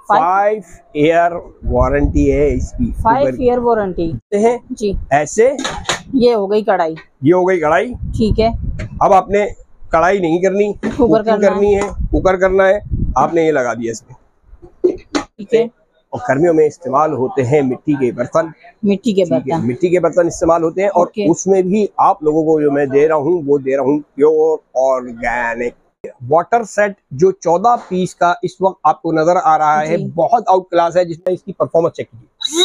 5 year warranty है इसकी। 5 year warranty है जी। ऐसे ये हो गई कढ़ाई, ये हो गई कढ़ाई। ठीक है। अब आपने कढ़ाई नहीं करनी, कुकिंग करनी है, कुकर करना है, आपने ये लगा दिया इसमें, ठीक है। और गर्मियों में इस्तेमाल होते हैं मिट्टी के बर्तन, मिट्टी के बर्तन, मिट्टी के बर्तन इस्तेमाल होते हैं। और उसमें भी आप लोगों को जो मैं दे रहा हूँ वो दे रहा हूँ प्योर ऑर्गेनिक वाटर सेट, जो 14 पीस का इस वक्त आपको नजर आ रहा है, बहुत आउट क्लास है। जिसमें इसकी परफॉर्मेंस चेक कीजिए,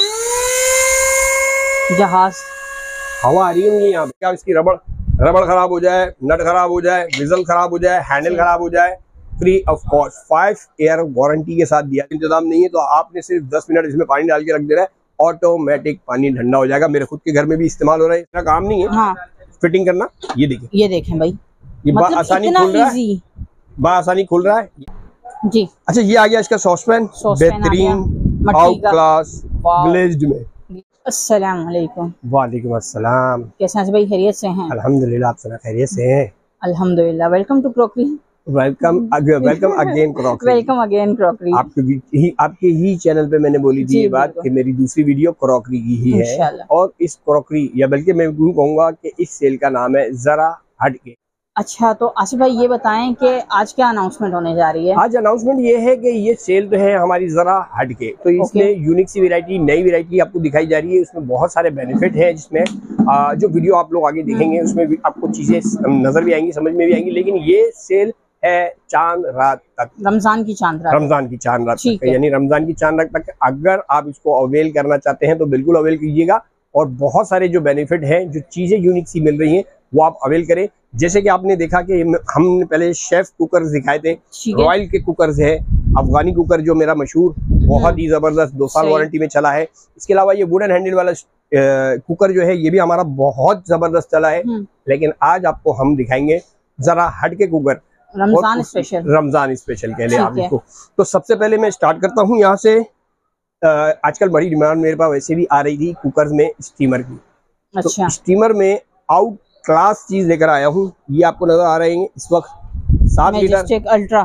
जहाज हवा आ रही है यहाँ पे। क्या इसकी रबड़ खराब हो जाए, नट खराब हो जाए, विजल खराब हो जाए, हैंडल खराब हो जाए, free of cost 5 year warranty के साथ दिया। इंतजाम नहीं है तो आपने सिर्फ 10 मिनट इसमें पानी डाल के रख देना है, ऑटोमेटिक पानी ठंडा हो जाएगा। मेरे खुद के घर में भी इस्तेमाल हो रहा है, इतना काम नहीं है। हाँ। फिटिंग करना, ये देखिए, ये देखें भाई, ये मतलब आसानी खुल रहा है, आसानी खुल रहा है जी। अच्छा, ये आ गया इसका सॉसपैन, बेहतरीन आउट क्लास ग्लेज्ड में। अस्सलाम वालेकुम। वालेकुम अस्सलाम। कैसे हैं भाई, खैरियत से हैं? अल्हम्दुलिल्लाह, आप सुना खैरियत से हैं? अल्हम्दुलिल्लाह। Welcome to crockery. Welcome again crockery. Welcome again crockery. आपके ही चैनल पे मैंने बोली थी ये बात कि मेरी दूसरी वीडियो क्रॉकरी की ही है। और इस क्रॉकरी, या बल्कि मैं कहूँगा कि इस सेल का नाम है जरा हटके। अच्छा, तो आसिफ भाई ये बताएं कि आज क्या अनाउंसमेंट होने जा रही है? आज अनाउंसमेंट ये है कि ये सेल तो है हमारी जरा हटके, तो इसमें यूनिक सी वैरायटी, नई वैरायटी आपको दिखाई जा रही है। उसमें बहुत सारे बेनिफिट हैं, जिसमें जो वीडियो आप लोग आगे देखेंगे उसमें भी आपको चीजें नजर भी आएंगी, समझ में भी आएंगी। लेकिन ये सेल है चांद रात तक, रमजान की चांद रात, तक, यानी रमजान की चांद रात तक। अगर आप इसको अवेल करना चाहते हैं तो बिल्कुल अवेल कीजिएगा। और बहुत सारे जो बेनिफिट हैं, जो चीजें यूनिक सी मिल रही हैं, वो आप अवेल करें। जैसे कि आपने देखा कि हमने पहले शेफ कुकर दिखाए थे, रॉयल के कुकर है, अफगानी कुकर जो मेरा मशहूर, बहुत ही जबरदस्त 2 साल वारंटी में चला है। इसके अलावा ये वुडन हैंडल वाला कुकर जो है, ये भी हमारा बहुत जबरदस्त चला है। लेकिन आज आपको हम दिखाएंगे जरा हटके कुकर, रमजान स्पेशल कह लें आप इसको। तो सबसे पहले मैं स्टार्ट करता हूँ यहाँ से। आजकल बड़ी डिमांड मेरे पास वैसे भी आ रही थी कुकर में स्टीमर की। अच्छा। तो स्टीमर में आउट क्लास चीज लेकर आया हूँ। ये आपको नजर आ रहे हैं इस वक्त 7 litre ultra,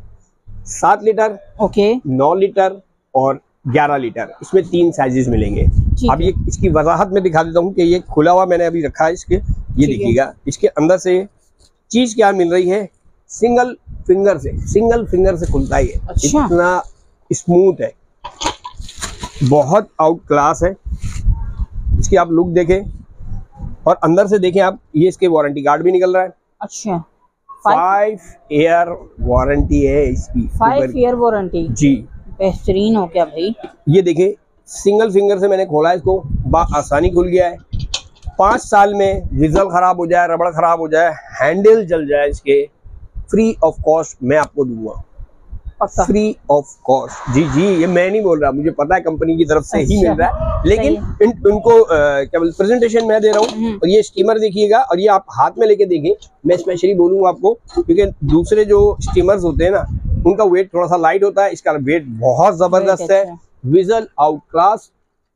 7 litre, okay, 9 litre और 11 लीटर। इसमें 3 साइजेस मिलेंगे। अब ये इसकी वजाहत में दिखा देता हूँ कि ये खुला हुआ मैंने अभी रखा है इसके, ये देखिएगा इसके अंदर से चीज क्या मिल रही है। सिंगल फिंगर से खुलता है। अच्छा। इतना स्मूथ है, बहुत आउट क्लास है। इसकी आप लुक देखें और अंदर से देखें आप, ये इसके वारंटी कार्ड भी निकल रहा है। अच्छा, 5 ईयर वारंटी है इसकी। 5 ईयर वारंटी जी, बेहतरीन हो क्या भाई। ये देखें, सिंगल फिंगर से मैंने खोला है इसको, आसानी खुल गया है। 5 साल में विजल खराब हो जाए, रबड़ खराब हो जाए, हैंडल जल जाए, इसके फ्री ऑफ कॉस्ट मैं आपको दूंगा, फ्री ऑफ कॉस्ट। जी, ये मैं नहीं बोल रहा, मुझे पता है कंपनी की तरफ से ही मिल रहा है। लेकिन उनको क्या बोलते, प्रेजेंटेशन मैं दे रहा हूँ। और ये स्टीमर देखिएगा, और ये आप हाथ में लेके देखें। मैं स्पेशली बोलूँगा आपको, क्योंकि दूसरे जो स्टीमर्स होते हैं ना, उनका वेट थोड़ा सा लाइट होता है, इसका वेट बहुत जबरदस्त है। विजल आउट क्लास,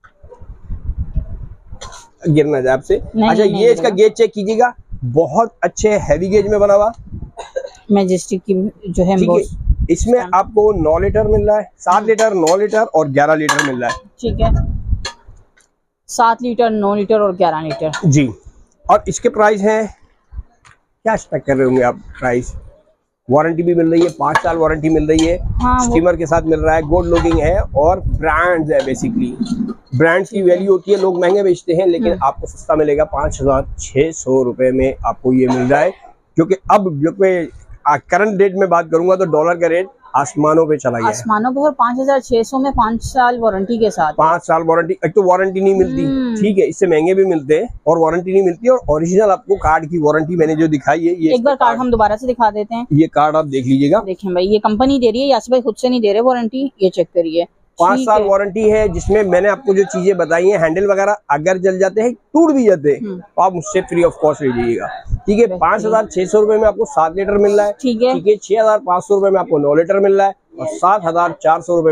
गिरना जाए आपसे। अच्छा, ये इसका गेज चेक कीजिएगा, बहुत अच्छे हैवी गेज में बना हुआ, मैजेस्टिक की जो है। इसमें आपको 9 लीटर मिल रहा है, 7 लीटर, 9 लीटर और 11 लीटर मिल रहा है। ठीक है, 7 लीटर, 9 लीटर और 11 लीटर जी। और इसके प्राइस हैं, क्या एक्सपेक्ट कर रहे होंगे आप प्राइस? वारंटी भी मिल रही है, 5 साल वारंटी मिल रही है। हाँ, स्टीमर के साथ मिल रहा है, गुड लुकिंग है और ब्रांड्स है। बेसिकली ब्रांड्स की वैल्यू होती है, लोग महंगे बेचते हैं, लेकिन आपको सस्ता मिलेगा। 5600 रुपए में आपको ये मिल रहा है। क्योंकि अब करंट डेट में बात करूंगा तो डॉलर का रेट आसमानों पे चला गया, आसमानों पे। और 5600 में 5 साल वारंटी के साथ, 5 साल वारंटी। एक तो वारंटी नहीं मिलती, ठीक है, इससे महंगे भी मिलते हैं, और वारंटी नहीं मिलती। और ओरिजिनल आपको कार्ड की वारंटी मैंने जो दिखाई है, ये एक बार कार्ड हम दोबारा से दिखा देते हैं। ये कार्ड आप देख लीजिएगा। देखें भाई, ये कंपनी दे रही है, यासिर भाई खुद से नहीं दे रहे वारंटी, ये चेक करिए। 5 साल वारंटी है, जिसमें मैंने आपको जो चीजें बताई हैं, हैंडल वगैरह अगर जल जाते हैं, टूट भी जाते हैं, तो आप मुझसे फ्री ऑफ कॉस्ट ले जाइएगा। ठीक है, 5600 रुपए में आपको 7 लीटर मिल रहा है। ठीक है, 6500 रुपए में आपको 9 लीटर मिल रहा है, और 7400 रुपए में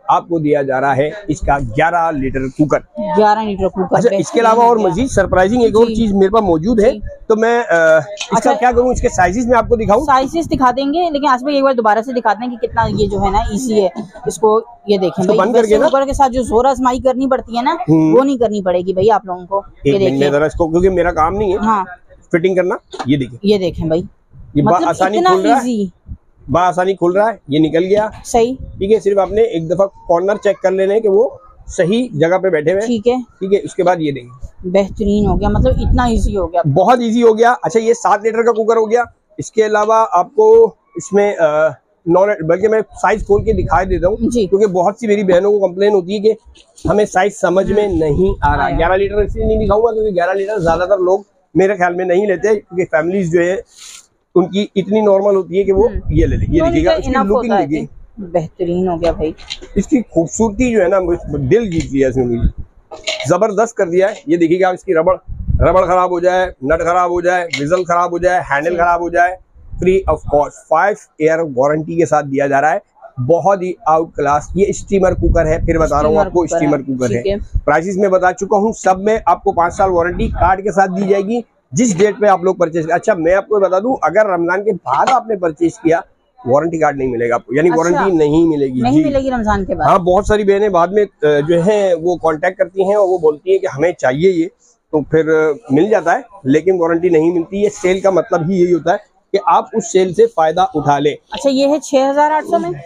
आपको दिया जा रहा है इसका 11 लीटर कुकर। 11 litre cooker. अच्छा, इसके अलावा और मजीद सरप्राइजिंग एक और चीज मेरे पास मौजूद है, तो मैं इसका क्या करूं, इसके साइजेस में आपको दिखाऊं? साइजेस दिखा देंगे, लेकिन आज भाई एक बार दोबारा से दिखाते हैं कि कितना ये जो है ना इजी है। इसको ये देखें भाई, बंद करके कुकर के साथ जो जोर आजमाई करनी पड़ती है ना, वो नहीं करनी पड़ेगी भाई आप लोगों को। ये देखिए जरा इसको, क्योंकि मेरा काम नहीं है हाँ फिटिंग करना। ये देखिए, ये देखें भाई, ये मतलब आसानी इतना खुल रहा है, इजी, आसानी खुल रहा है, ये निकल गया। सही, ठीक है, सिर्फ आपने एक दफा कॉर्नर चेक कर लेने हैं कि वो सही जगह पे बैठे हुए। ठीक है, ठीक है, उसके बाद ये देखिए बेहतरीन हो गया, मतलब इतना इजी हो गया, बहुत इजी हो गया। अच्छा, ये 7 लीटर का कुकर हो गया। इसके अलावा आपको इसमें नॉन, बल्कि मैं साइज खोल के दिखा देता हूँ, क्योंकि बहुत सी मेरी बहनों को कंप्लेन होती है कि हमें साइज समझ में नहीं आ रहा। 11 लीटर इसलिए नहीं दिखाऊंगा क्योंकि 11 लीटर ज्यादातर लोग मेरे ख्याल में नहीं लेते, क्योंकि फैमिलीज जो है उनकी इतनी नॉर्मल होती है कि वो ये ले ले। ये देखिएगा, इसकी लुकिंग देखिए, बेहतरीन हो गया भाई। इसकी खूबसूरती जो है ना, दिल जीत लिया इसने, मुझे जबरदस्त कर दिया है। ये देखिएगा, इसकी रबड़ खराब हो जाए, नट खराब हो जाए, विजल खराब हो जाए, हैंडल खराब हो जाए, free of cost 5 year warranty के साथ दिया जा रहा है। बहुत ही आउट क्लास ये स्टीमर कुकर है, फिर बता रहा हूँ आपको, स्टीमर कुकर है। प्राइसेस में बता चुका हूँ, सब में आपको 5 साल वारंटी कार्ड के साथ दी जाएगी जिस डेट पे आप लोग परचेज। अच्छा, मैं आपको बता दूं, अगर रमजान के बाद आपने परचेज किया, वारंटी कार्ड नहीं मिलेगा आपको, यानी वारंटी नहीं मिलेगी, नहीं मिलेगी रमजान के बाद। हाँ, बहुत सारी बहनें बाद में जो है वो कांटेक्ट करती हैं और वो बोलती है कि हमें चाहिए ये, तो फिर मिल जाता है, लेकिन वारंटी नहीं मिलती है। सेल का मतलब ही यही होता है कि आप उस सेल से फायदा उठा ले। अच्छा, ये है 6800 में,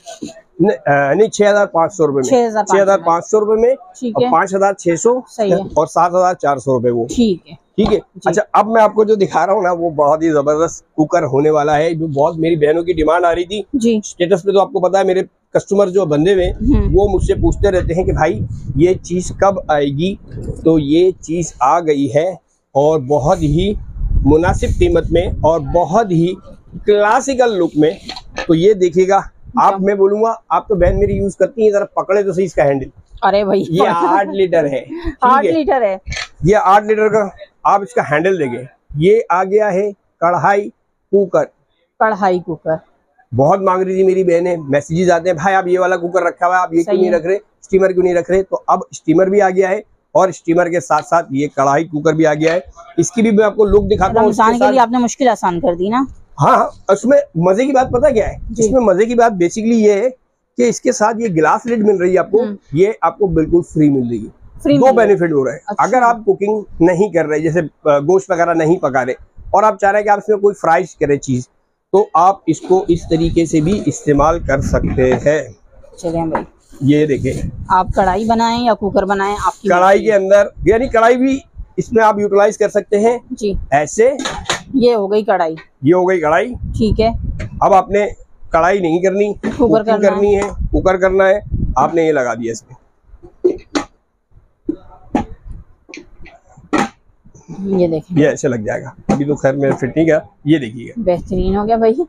नहीं 6500 रुपए में, 6500 रुपए में, और 5600 और 7400 रुपए वो। ठीक है, ठीक है। अच्छा, अब मैं आपको जो दिखा रहा हूँ ना, वो बहुत ही जबरदस्त कुकर होने वाला है, जो बहुत मेरी बहनों की डिमांड आ रही थी जी। स्टेटस पे तो आपको पता है, मेरे कस्टमर जो बंधे हुए वो मुझसे पूछते रहते हैं कि भाई ये चीज कब आएगी, तो ये चीज आ गई है, और बहुत ही मुनासिब कीमत में और बहुत ही क्लासिकल लुक में। तो ये देखिएगा, आप, मैं बोलूंगा, आप तो बहन मेरी यूज करती है, जरा पकड़े तो सही इसका हैंडल। अरे भाई, ये 8 लीटर है, 8 लीटर है, ये 8 लीटर का आप इसका हैंडल देंगे। ये आ गया है कढ़ाई कुकर। कढ़ाई कुकर बहुत मांग रही थी मेरी बहनें, मैसेजेस आते हैं, भाई आप ये वाला कुकर रखा हुआ है, आप ये क्यों नहीं रख रहे, स्टीमर क्यों नहीं रख रहे। तो अब स्टीमर भी आ गया है, और स्टीमर के साथ साथ ये कढ़ाई कुकर भी आ गया है। इसकी भी मैं आपको लुक दिखाता हूँ। रमजान के लिए आपने मुश्किल आसान कर दी ना। हाँ, उसमें मजे की बात पता क्या है, इसमें मजे की बात बेसिकली ये है कि इसके साथ ये गिलास लिड मिल रही है आपको, ये आपको बिल्कुल फ्री मिल रही है। 2 बेनिफिट हो रहे हैं। अच्छा। अगर आप कुकिंग नहीं कर रहे, जैसे गोश्त वगैरह नहीं पका रहे, और आप चाह रहे हैं कि आप इसमें कोई फ्राइज करे चीज, तो आप इसको इस तरीके से भी इस्तेमाल कर सकते हैं। चलिए भाई, ये देखें, आप कढ़ाई बनाएं या कुकर बनाएं, आपकी कढ़ाई के अंदर, यानी कढ़ाई भी इसमें आप यूटिलाइज कर सकते हैं जी। ऐसे, ये हो गई कढ़ाई, ये हो गई कढ़ाई। ठीक है, अब आपने कढ़ाई नहीं करनी, कुकर करनी है, कुकर करना है, आपने ये लगा दिया इसमें, ये देखिए, ये ऐसे लग जाएगा। अभी तो खैर मेरा फिट नहीं गया, ये देखिएगा, बेहतरीन हो गया भाई।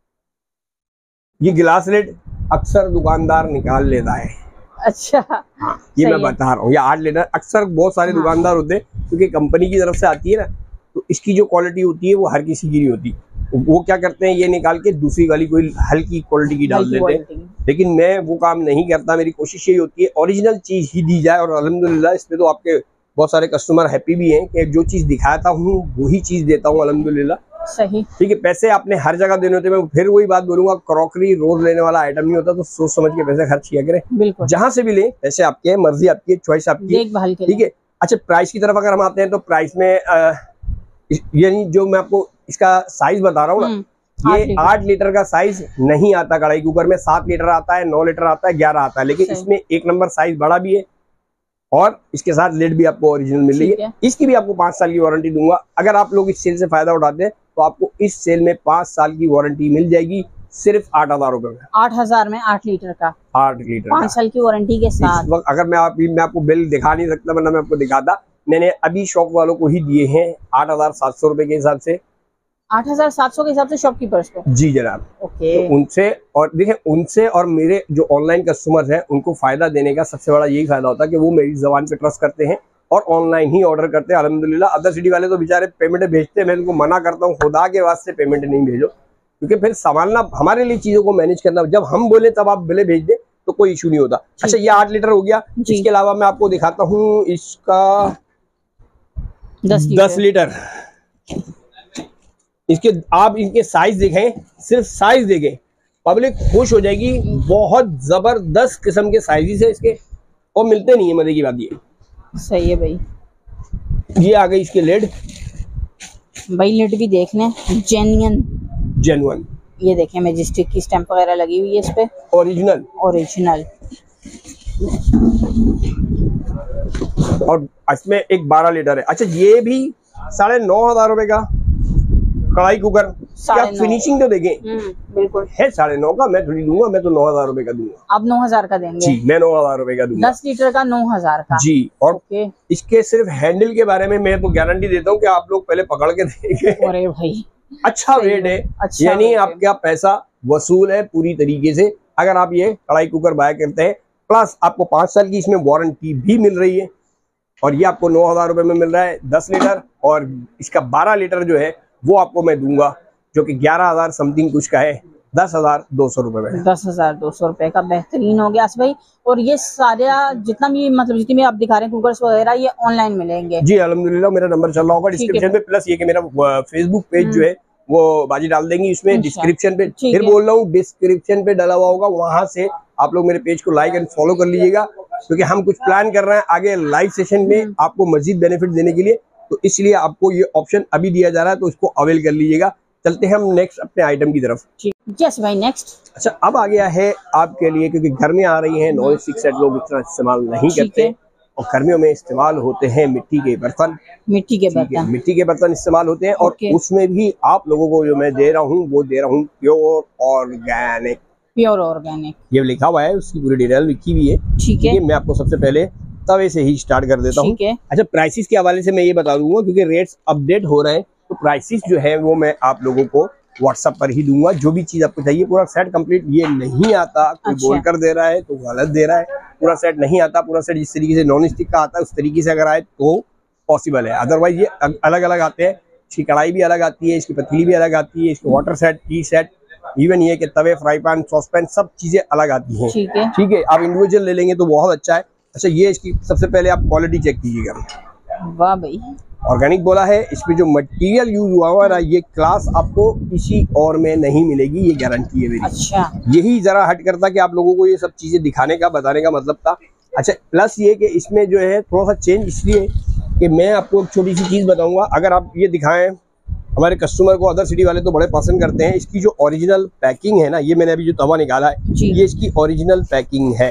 ये गिलास लिड अक्सर दुकानदार निकाल लेता है। अच्छा, हाँ, ये मैं बता रहा हूँ, ये 8 लीटर अक्सर बहुत सारे दुकानदार होते हैं, क्योंकि कंपनी की तरफ से आती है ना, तो इसकी जो क्वालिटी होती है वो हर किसी की नहीं होती। वो क्या करते हैं, ये निकाल के दूसरी वाली कोई हल्की क्वालिटी की डाल देते हैं, लेकिन मैं वो काम नहीं करता। मेरी कोशिश यही होती है ओरिजिनल चीज ही दी जाए, और अल्हम्दुलिल्लाह इसमें तो आपके बहुत सारे कस्टमर हैप्पी भी हैं कि जो चीज दिखाता हूँ वही चीज देता हूँ, अल्हम्दुलिल्लाह। सही, ठीक है। पैसे आपने हर जगह देने होते हैं, मैं फिर वही बात बोलूंगा, क्रॉकरी रोज लेने वाला आइटम नहीं होता, तो सोच समझ के पैसे खर्च किया करें। बिल्कुल, जहां से भी ले, पैसे आपके हैं, मर्जी आपकी है, चॉइस आपकी है, ठीक है। अच्छा, प्राइस की तरफ अगर हम आते हैं, तो प्राइस में यानी जो मैं आपको इसका साइज बता रहा हूँ ना, ये 8 लीटर का साइज नहीं आता कढ़ाई कुकर में, 7 लीटर आता है, 9 लीटर आता है, 11 आता है, लेकिन इसमें 1 नंबर साइज बड़ा भी है, और इसके साथ लिड भी आपको ओरिजिनल मिल रही है। इसकी भी आपको 5 साल की वारंटी दूंगा। अगर आप लोग इस सेल से फायदा उठाते हैं, तो आपको इस सेल में 5 साल की वारंटी मिल जाएगी, सिर्फ 8000 रुपए में। 8000 में 8 लीटर का, 8 लीटर 5 साल की वारंटी के साथ। अगर मैं आपको बिल दिखा नहीं सकता, वरना मैं आपको दिखाता। मैंने अभी शॉप वालों को ही दिए हैं 8700 रुपए के हिसाब से, 8700 के हिसाब से शॉपकीपर्स को। जी जनाब, ओके। तो उनसे, और देखिए, उनसे और मेरे जो ऑनलाइन कस्टमर्स हैं, उनको फायदा देने का सबसे बड़ा यही फायदा होता है कि वो मेरी जबान पे ट्रस्ट करते हैं और ऑनलाइन ही ऑर्डर करते हैं। अल्हम्दुलिल्लाह, अदर सिटी वाले तो बेचारे पेमेंट भेजते हैं, मैं उनको मना करता हूँ, खुदा के वास्ते पेमेंट नहीं भेजो, क्योंकि फिर संभालना, हमारे लिए चीजों को मैनेज करना, जब हम बोले तब आप बिले भेज दें, तो कोई इशू नहीं होता। अच्छा ये 8 लीटर हो गया। इसके अलावा मैं आपको दिखाता हूँ इसका 10 लीटर। इसके आप इनके साइज देखें, सिर्फ साइज देखें पब्लिक खुश हो जाएगी। बहुत जबरदस्त किस्म के साइजेस है इसके और मिलते नहीं है, मजे की बात ये। सही है भाई। ये आ गई इसके लेड भाई, लिड भी देख लें, जेन्युइन। ये देखें मैजेस्टिक की स्टैंप वगैरह लगी हुई है इस पे, ओरिजिनल। और इसमें एक 12 लीटर है। अच्छा ये भी 9,500 रुपए का कढ़ाई कुकर। क्या फिनिशिंग तो देखें, बिल्कुल है 9,500 का। मैं थोड़ी दूंगा, मैं तो 9,000 रुपए का दूंगा। आप 9,000 का देंगे? जी मैं 9,000 रुपए का दूंगा। 10 लीटर का 9,000 का जी। और इसके सिर्फ हैंडल के बारे में मैं तो गारंटी देता हूँ कि आप लोग पहले पकड़ के देखें। अरे भाई अच्छा वेट है, यानी आपका पैसा वसूल है पूरी तरीके से अगर आप ये कढ़ाई कुकर बाय करते हैं। प्लस आपको 5 साल की इसमें वारंटी भी मिल रही है और ये आपको 9,000 रुपए में मिल रहा है 10 लीटर। और इसका 12 लीटर जो है वो आपको मैं दूंगा जो कि 11,000 समथिंग कुछ का है, 10,200 रुपए में। 10,200 रुपए का बेहतरीन हो गया भाई। और ये सारा जितना भी मतलब जितनी भी आप दिखा रहे हैं कुकर्स वगैरह ये ऑनलाइन मिलेंगे? जी अल्हम्दुलिल्लाह, मेरा नंबर चल रहा होगा डिस्क्रिप्शन पे। प्लस ये कि मेरा फेसबुक पेज जो है वो बाजी डाल देंगी इसमें डिस्क्रिप्शन पे। फिर बोल रहा हूँ डिस्क्रिप्शन पे डाला हुआ होगा, वहां से आप लोग मेरे पेज को लाइक एंड फॉलो कर लीजिएगा क्योंकि हम कुछ प्लान कर रहे हैं आगे लाइव सेशन में आपको मजीद बेनिफिट देने के लिए। तो इसलिए आपको ये ऑप्शन अभी दिया जा रहा है, तो इसको अवेल कर लीजिएगा। चलते हैं हम नेक्स्ट अपने आइटम की तरफ। यस भाई, नेक्स्ट। अच्छा अब आ गया है आपके लिए, क्योंकि गर्मियां आ रही हैं, नॉन स्टिक सेट लोग इतना इस्तेमाल नहीं करते और गर्मियों में इस्तेमाल होते हैं मिट्टी के बर्तन। मिट्टी के बर्तन इस्तेमाल होते हैं और उसमें भी आप लोगों को जो मैं दे रहा हूँ वो दे रहा हूँ प्योर ऑर्गेनिक। ये लिखा हुआ है, उसकी पूरी डिटेल लिखी हुई है। ठीक है, मैं आपको सबसे पहले तवे से ही स्टार्ट कर देता हूँ। अच्छा प्राइसेस के हवाले से मैं ये बता दूंगा क्योंकि रेट्स अपडेट हो रहे हैं, तो प्राइसेस जो है वो मैं आप लोगों को व्हाट्सएप पर ही दूंगा। जो भी चीज आपको चाहिए, पूरा सेट कंप्लीट ये नहीं आता। कोई बोल कर दे रहा है तो गलत दे रहा है। पूरा सेट नहीं आता। पूरा सेट जिस तरीके से नॉन स्टिक का आता है उस तरीके से अगर आए तो पॉसिबल है, अदरवाइज ये अलग अलग आते हैं। इसकी कढ़ाई भी अलग आती है, इसकी पतीली भी अलग आती है, इसके water set, tea set, even ये कि तवे, फ्राई पैन, सॉस पैन, सब चीजें अलग आती हैं। ठीक है, आप इंडिविजुअल ले लेंगे तो बहुत अच्छा है। अच्छा ये इसकी सबसे पहले आप क्वालिटी चेक कीजिएगा। वाह भाई, ऑर्गेनिक बोला है। इसमें जो मटेरियल यूज हुआ हुआ है ये क्लास आपको किसी और में नहीं मिलेगी, ये गारंटी है मेरी। अच्छा, यही जरा हट करता कि आप लोगों को ये सब चीजें दिखाने का, बताने का मतलब था। अच्छा प्लस ये कि इसमें जो है थोड़ा सा चेंज इसलिए कि मैं आपको एक छोटी सी चीज बताऊंगा। अगर आप ये दिखाएं हमारे कस्टमर को, अदर सिटी वाले तो बड़े पसंद करते हैं, इसकी जो ओरिजिनल पैकिंग है ना, ये मैंने अभी जो तवा निकाला है ये इसकी ओरिजिनल पैकिंग है।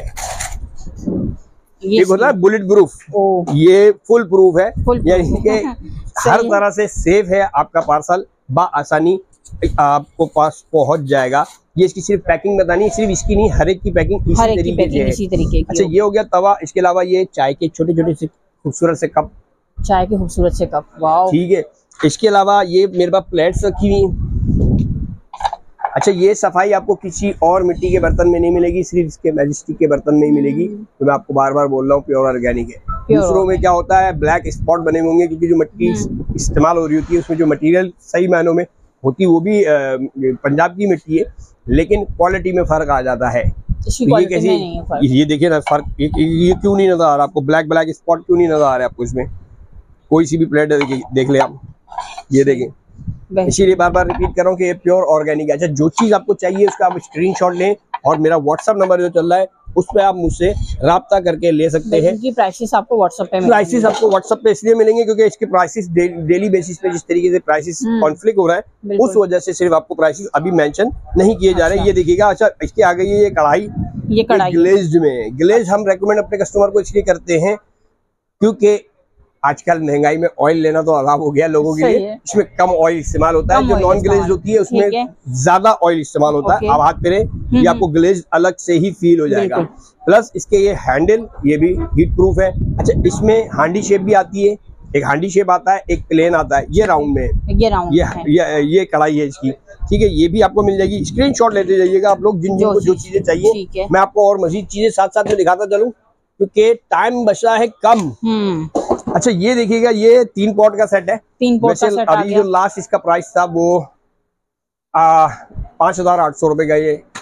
एक होता है बुलेट प्रूफ, ये फुल प्रूफ है, यानी कि हर तरह से सेफ है। आपका पार्सल बआसानी आपको पास पहुंच जाएगा। ये इसकी सिर्फ पैकिंग बतानी, सिर्फ इसकी नहीं, हर एक की पैकिंग इसी तरीके की। अच्छा ये हो गया तवा। इसके अलावा ये चाय के छोटे छोटे से खूबसूरत से कप, वाह ठीक है। इसके अलावा ये मेरे पास प्लेट्स रखी हुई। अच्छा ये सफाई आपको किसी और मिट्टी के बर्तन में नहीं मिलेगी, सिर्फ इसके मैजेस्टिक के बर्तन में ही मिलेगी। तो मैं आपको बार बार बोल रहा हूँ प्योर ऑर्गेनिक है। दूसरों में क्या होता है, ब्लैक स्पॉट बने होंगे क्योंकि जो मिट्टी इस्तेमाल हो रही होती है उसमें जो मटेरियल सही मायनों में होती है वो भी पंजाब की मिट्टी है, लेकिन क्वालिटी में फर्क आ जाता है। ये कैसी, ये देखिए ना फर्क, ये क्यों नहीं नजर आ रहा आपको, ब्लैक ब्लैक स्पॉट क्यों नहीं नजर आ रहा है आपको इसमें? कोई सी भी प्लेट देख ले आप, ये देखें। इसीलिए बार बार रिपीट कर रहा हूँ कि ये प्योर ऑर्गेनिक है। अच्छा जो चीज आपको चाहिए उसका आप स्क्रीनशॉट लें और मेरा व्हाट्सएप नंबर जो चल रहा है उस पर आप मुझसे राब्ता करके ले सकते हैं। प्राइसेस आपको व्हाट्सएप पे इसलिए मिलेंगे क्योंकि इसके प्राइसेस डेली बेसिस पे जिस तरीके से प्राइसेस कॉन्फ्लिक्ट हो रहा है उस वजह से सिर्फ आपको प्राइसेस अभी मेंशन नहीं किए जा रहे। ये देखिएगा। अच्छा इसके आगे ये कढ़ाई, ग्लेज्ड में। ग्लेज हम रेकमेंड अपने कस्टमर को इसलिए करते हैं क्योंकि आजकल महंगाई में ऑयल लेना तो अलाव हो गया लोगों के लिए। इसमें कम ऑयल इस्तेमाल होता है। जो नॉन ग्लेज होती है उसमें ज्यादा ऑयल इस्तेमाल होता है। आप हाथ फेरे ये आपको ग्लेज अलग से ही फील हो जाएगा। प्लस इसके ये हैंडल ये भी हीट प्रूफ है। अच्छा इसमें हांडी शेप भी आती है, एक हांडी शेप आता है, एक प्लेन आता है। ये राउंड में ये कढ़ाई है इसकी। ठीक है, ये भी आपको मिल जाएगी। स्क्रीनशॉट लेते जाइएगा आप लोग जिन को जो चीजें चाहिए। मैं आपको और मजीद चीजें साथ साथ में दिखाता चलूं क्योंकि टाइम बचा है कम। अच्छा ये देखिएगा, ये 3 पॉट का सेट है। 3 पॉट का सेट अभी जो लास्ट इसका प्राइस था वो 5,800 रुपए का ये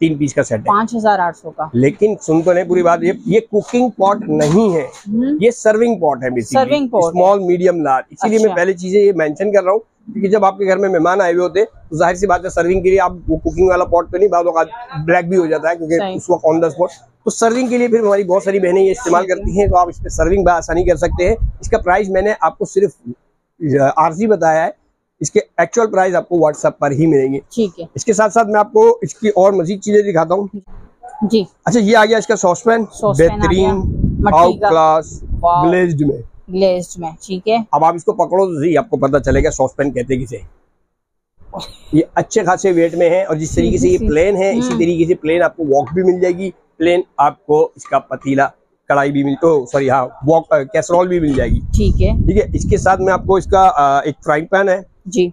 3 पीस का सेट है 5800 का। लेकिन सुन तो नहीं पूरी बात, ये कुकिंग पॉट नहीं है, ये सर्विंग पॉट है basically, serving pot, small medium large. इसीलिए मैं पहले चीजें ये मेंशन कर रहा हूँ, क्योंकि जब आपके घर में मेहमान आए हुए होते तो जाहिर सी बात है सर्विंग के लिए आप वो कुकिंग वाला पॉट तो नहीं, बाद ब्लैक भी हो जाता है क्योंकि उस वक्त ऑन द स्पॉट, तो सर्विंग के लिए फिर हमारी बहुत सारी बहनें ये इस्तेमाल करती हैं, तो आप इस पे सर्विंग आसानी कर सकते हैं। इसका प्राइस मैंने आपको सिर्फ आरसी बताया है, इसके एक्चुअल प्राइस आपको व्हाट्सएप पर ही मिलेंगे। ठीक है। इसके साथ साथ मैं आपको इसकी और मजीद चीजें दिखाता हूँ जी। अच्छा, ये आ गया इसका सॉसपैन, बेहतरीन आउट क्लास ग्लेज्ड में, ग्लेज्ड में। ठीक है। अब आप इसको पकड़ो तो सही, आपको पता चलेगा सॉसपैन कहते किसे। ये अच्छे खासे वेट में है, और जिस तरीके से ये प्लेन है इसी तरीके से प्लेन आपको वॉक भी मिल जाएगी, प्लेन आपको इसका पतीला कढ़ाई भी सॉरी हाँ वॉक कैसरोल भी मिल जाएगी। ठीक है। ठीक है। इसके साथ में आपको इसका एक फ्राइंग पैन है जी,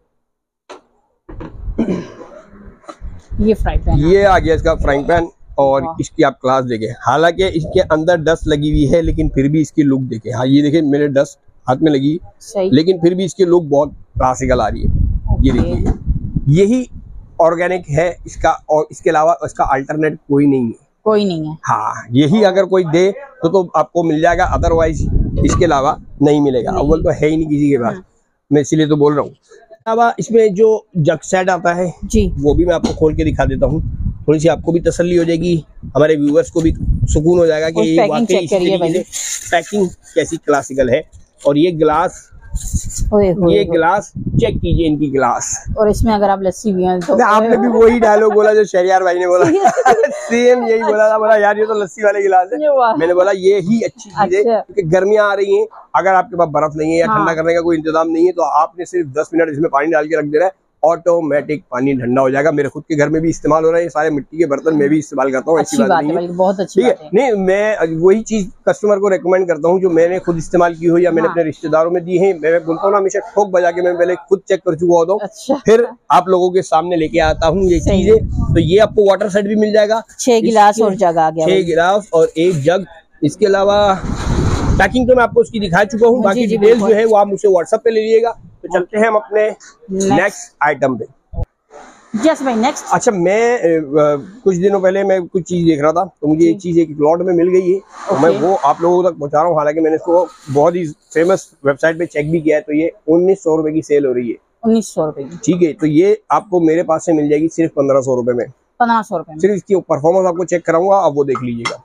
ये फ्राई पैन, ये आ गया इसका फ्राइंग पैन, और इसकी आप क्लास देखें, हालांकि इसके अंदर डस्ट लगी हुई है लेकिन फिर भी इसकी लुक देखें। हाँ ये देखें मेरे डस्ट हाथ में लगी सही, लेकिन फिर भी इसकी लुक बहुत क्लासिकल आ रही है। ये देखिए, यही ऑर्गेनिक है इसका, और इसके अलावा इसका अल्टरनेट कोई नहीं है, कोई नहीं है। हाँ यही अगर कोई दे तो आपको मिल जाएगा, अदरवाइज इसके अलावा नहीं मिलेगा। अव्वल तो है ही नहीं किसी के पास, मैं इसीलिए तो बोल रहा हूँ। अलावा इसमें जो जग सेट आता है जी, वो भी मैं आपको खोल के दिखा देता हूँ, थोड़ी सी आपको भी तसल्ली हो जाएगी, हमारे व्यूअर्स को भी सुकून हो जाएगा कि ये वाकई इसी तरीके से पैकिंग कैसी क्लासिकल है। और ये गिलास, ये गिलास चेक कीजिए, इनकी गिलास, और इसमें अगर आप लस्सी भी हैं तो आपने भी वही डायलॉग बोला जो शहरियार भाई ने बोला सेम यही बोला था, बोला यार ये तो लस्सी वाले गिलास है। मैंने बोला ये ही अच्छी चीज है, क्योंकि गर्मियां आ रही हैं, अगर आपके पास बर्फ नहीं है या ठंडा करने का कोई इंतजाम नहीं है तो आपने सिर्फ 10 मिनट इसमें पानी डाल के रख देना है, ऑटोमेटिक पानी ठंडा हो जाएगा। मेरे खुद के घर में भी इस्तेमाल हो रहा है, ये सारे मिट्टी के बर्तन मैं भी इस्तेमाल करता हूँ, ऐसी बात नहीं है, बहुत अच्छी बात है। नहीं मैं वही चीज कस्टमर को रेकमेंड करता हूँ जो मैंने खुद इस्तेमाल की हो या मैंने अपने रिश्तेदारों में दी है। मैं बोलता हूँ ना हमेशा ठोक बजा के मैं पहले खुद चेक कर चुका होता हूँ, अच्छा। फिर आप लोगों के सामने लेके आता हूँ ये चीजें। तो ये आपको वाटर सेट भी मिल जाएगा, 6 गिलास और जग आ गया, 6 गिलास और 1 जग। इसके अलावा पैकिंग तो मैं आपको उसकी दिखा चुका हूँ, बाकी डिटेल्स जो है वो आप मुझसे व्हाट्सएप पे ले लीजिएगा। तो चलते हैं हम अपने नेक्स्ट आइटम पे। यस भाई, नेक्स्ट। अच्छा, मैं कुछ दिनों पहले मैं कुछ चीज देख रहा था तो मुझे एक चीज एक लॉट में मिल गई है, तो मैं वो आप लोगों तक पहुंचा रहा हूँ। हालांकि मैंने इसको बहुत ही फेमस वेबसाइट पे चेक भी किया है, तो ये 1900 रुपए की सेल हो रही है। 1900 रुपए की, ठीक है। तो ये आपको मेरे पास से मिल जाएगी सिर्फ 1500 रुपए में। 1500 रुपए में। सिर्फ इसकी परफॉर्मेंस आपको चेक कराऊंगा, आप वो देख लीजिएगा।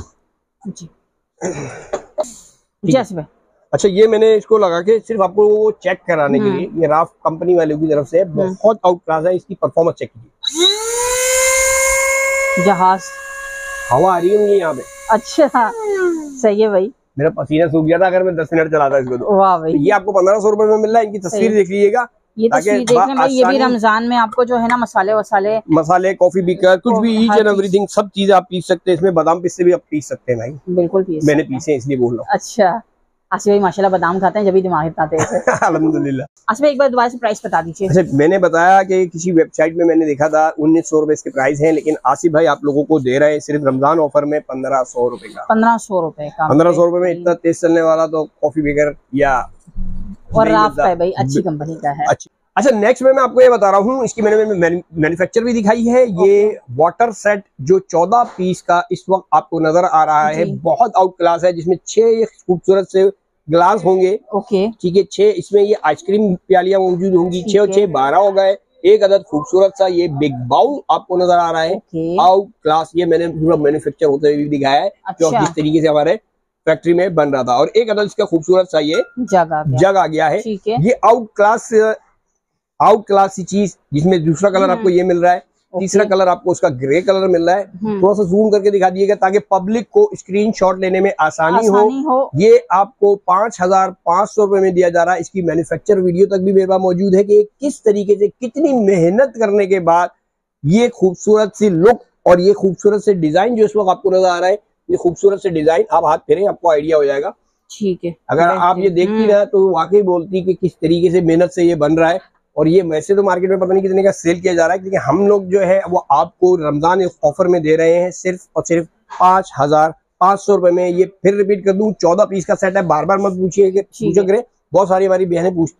यस भाई। अच्छा, ये मैंने इसको लगा के सिर्फ आपको वो चेक कराने के लिए, ये राफ कंपनी वालों की तरफ से बहुत आउट क्लास है, इसकी परफॉर्मेंस चेक कीजिए। जहाज हवा आ रही है मुझे यहाँ पे। अच्छा, सही है भाई, मेरा पसीना सूख गया था अगर मैं 10 मिनट चलाता इसको तो। वाह भाई, ये आपको 1500 रुपए में मिल रहा है। इनकी तस्वीर देख लीजिएगा, ये तस्वीर देखने में। ये भी रमजान में आपको जो है ना मसाले कॉफी बीकर कुछ भी ईच एंड एवरीथिंग सब चीजें आप पीस सकते हैं। इसमें बादाम पिस्ते भी आप पीस सकते हैं भाई, बिल्कुल पीस, मैंने पीसे इसलिए बोल रहा हूँ। अच्छा, आसिफ भाई माशाल्लाह बादाम खाते हैं जब भी दिमाग इतना तेज है। अल्हम्दुलिल्लाह। आसिफ भाई एक बार दोबारा से प्राइस बता दीजिए। अच्छा, मैंने बताया कि किसी वेबसाइट में मैंने देखा था 1900 रुपए इसके प्राइस हैं, लेकिन आसिफ भाई आप लोगों को दे रहे हैं सिर्फ रमजान ऑफर में 1500 रुपए का। 1500 रुपए का, 1500 रुपए में इतना तेज चलने वाला तो कॉफी बेकर या और राफ्ट है भाई, अच्छी कंपनी का है। अच्छा, नेक्स्ट में मैं आपको ये बता रहा हूँ, इसकी मैंने मैन्युफैक्चर भी दिखाई है। ये वाटर सेट जो 14 पीस का इस वक्त आपको नजर आ रहा है, बहुत आउट क्लास है, जिसमें 6 खूबसूरत से ग्लास होंगे। ओके, ठीक है। 6 इसमें ये आइसक्रीम प्यालियां मौजूद होंगी। 6 और 6 12 हो गए। एक अदद खूबसूरत सा ये बिग बाउल आपको नजर आ रहा है, आउट क्लास। ये मैंने पूरा मैन्युफैक्चर होते हुए भी दिखाया है, जो जिस तरीके से हमारे फैक्ट्री में बन रहा था। और एक अदद इसका खूबसूरत सा ये जग आ गया है। ये आउट क्लास सी चीज, जिसमें दूसरा कलर आपको ये मिल रहा है, तीसरा कलर आपको उसका ग्रे कलर मिल रहा है। थोड़ा सा जूम करके दिखा दिएगा ताकि पब्लिक को स्क्रीनशॉट लेने में आसानी हो। ये आपको 5500 रुपए में दिया जा रहा है। इसकी मैन्युफैक्चर वीडियो तक भी मेरे पास मौजूद है कि किस तरीके से, कितनी मेहनत करने के बाद ये खूबसूरत सी लुक और ये खूबसूरत से डिजाइन जो इस वक्त आपको नजर आ रहा है, ये खूबसूरत से डिजाइन आप हाथ फेरें आपको आइडिया हो जाएगा। ठीक है, अगर आप ये देखती ना तो वाकई बोलती कि किस तरीके से मेहनत से ये बन रहा है। और ये वैसे तो मार्केट में पता नहीं कितने का सेल किया जा रहा है, क्योंकि हम लोग जो है वो आपको रमजान ऑफर में दे रहे हैं सिर्फ और सिर्फ 5500 रुपए में। ये फिर रिपीट कर दूं, 14 पीस का सेट है। बार बार मत पूछिए कि पूछो करें, बहुत सारी हमारी बहनें पूछती हैं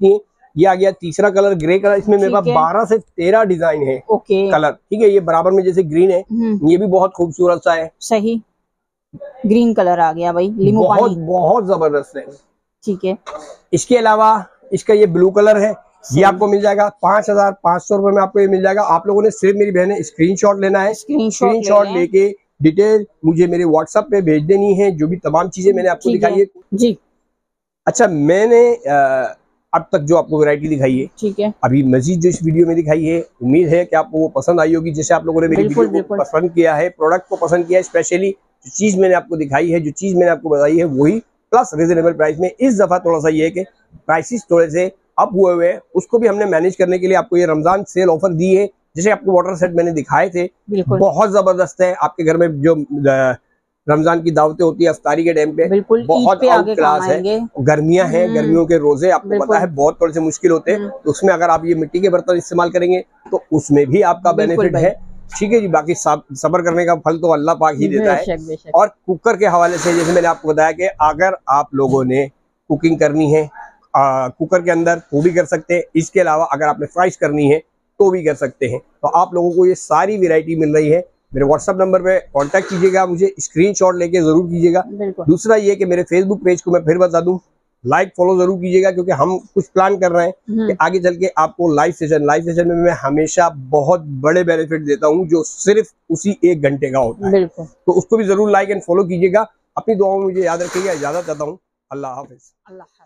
ये आ गया तीसरा कलर ग्रे कलर। इसमें मेरे पास 12 से 13 डिजाइन है कलर, ठीक है। ये बराबर में जैसे ग्रीन है, ये भी बहुत खूबसूरत सा है। सही ग्रीन कलर आ गया भाई, लीमू बहुत बहुत जबरदस्त है। ठीक है, इसके अलावा इसका ये ब्लू कलर है, ये आपको मिल जाएगा 5500 रुपए में आपको ये मिल जाएगा। आप लोगों ने सिर्फ मेरी बहन स्क्रीनशॉट लेना है, स्क्रीनशॉट लेके डिटेल मुझे मेरे व्हाट्सएप पे भेज देनी है, जो भी तमाम चीजें मैंने आपको दिखाई है जी। अच्छा, मैंने अब तक जो आपको वैरायटी दिखाई है, ठीक है, अभी मजीद जो इस वीडियो में दिखाई है, उम्मीद है कि आपको वो पसंद आई होगी। जैसे आप लोगों ने मेरी वीडियो को पसंद किया है, प्रोडक्ट को पसंद किया है, स्पेशली जो चीज मैंने आपको दिखाई है, जो चीज मैंने आपको बताई है, वही प्लस रिजनेबल प्राइस में। इस दफा थोड़ा सा ये है कि प्राइसेस थोड़े से अप हुए हुए हैं, उसको भी हमने मैनेज करने के लिए आपको ये रमजान सेल ऑफर दी है। जैसे आपको वाटर सेट मैंने दिखाए थे, बहुत जबरदस्त है। आपके घर में जो रमजान की दावतें होती है अफ्तारी के टाइम पे, बहुत आउट क्लास है। गर्मियां हैं, गर्मियों के रोजे आपको पता है बहुत थोड़े से मुश्किल होते हैं, तो उसमें अगर आप ये मिट्टी के बर्तन इस्तेमाल करेंगे तो उसमें भी आपका बेनिफिट है। ठीक है जी, बाकी सब्र करने का फल तो अल्लाह पाक ही देता है। और कुकर के हवाले से जैसे मैंने आपको बताया कि अगर आप लोगों ने कुकिंग करनी है कुकर के अंदर वो भी कर सकते हैं। इसके अलावा अगर आपने फ्राइज करनी है तो भी कर सकते हैं। तो आप लोगों को ये सारी वैरायटी मिल रही है। मेरे व्हाट्सएप नंबर पे कांटेक्ट कीजिएगा, मुझे स्क्रीनशॉट लेके जरूर कीजिएगा। दूसरा ये कि मेरे फेसबुक पेज को मैं फिर बता दूं, लाइक फॉलो जरूर कीजिएगा, क्योंकि हम कुछ प्लान कर रहे हैं कि आगे चल के आपको लाइव सेशन में मैं हमेशा बहुत बड़े बेनिफिट देता हूं, जो सिर्फ उसी 1 घंटे का होता है। तो उसको भी जरूर लाइक एंड फॉलो कीजिएगा। अपनी दुआओं में मुझे याद रखिएगा। इजाजत चाहता हूँ। अल्लाह हाफिज।